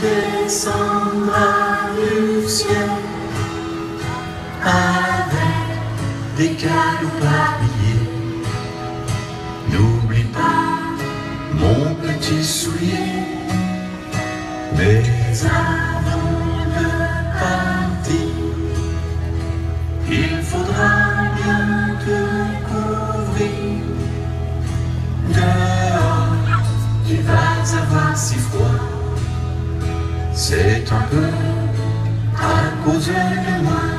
descendras du ciel avec des cadeaux par milliers. N'oublie pas mon petit soulier, mais avant de partir, il faudra bien te couvrir. Dehors, tu vas avoir si froid, c'est un peu à cause de moi.